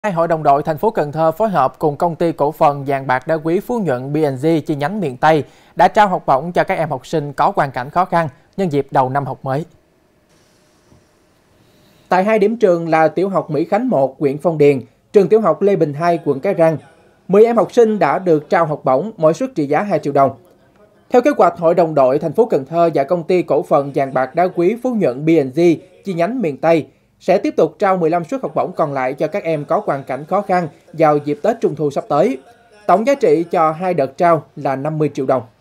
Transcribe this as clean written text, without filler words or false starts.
Hai hội đồng đội thành phố Cần Thơ phối hợp cùng công ty cổ phần vàng bạc đá quý Phú Nhuận B&G chi nhánh miền Tây đã trao học bổng cho các em học sinh có hoàn cảnh khó khăn nhân dịp đầu năm học mới. Tại hai điểm trường là tiểu học Mỹ Khánh 1, huyện Phong Điền, trường tiểu học Lê Bình 2, quận Cái Răng, 10 em học sinh đã được trao học bổng, mỗi suất trị giá 2 triệu đồng. Theo kế hoạch, Hội đồng đội thành phố Cần Thơ và công ty cổ phần vàng bạc đá quý Phú Nhuận B&G chi nhánh miền Tây sẽ tiếp tục trao 15 suất học bổng còn lại cho các em có hoàn cảnh khó khăn vào dịp Tết Trung thu sắp tới. Tổng giá trị cho hai đợt trao là 50 triệu đồng.